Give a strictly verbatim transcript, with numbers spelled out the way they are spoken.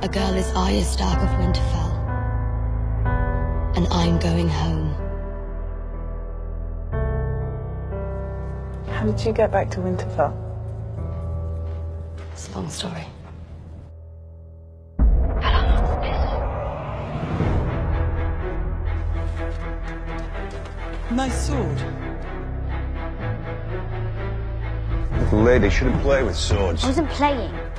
A girl is Arya Stark of Winterfell, and I'm going home. How did you get back to Winterfell? It's a long story. Nice sword. Little lady shouldn't play with swords. I wasn't playing.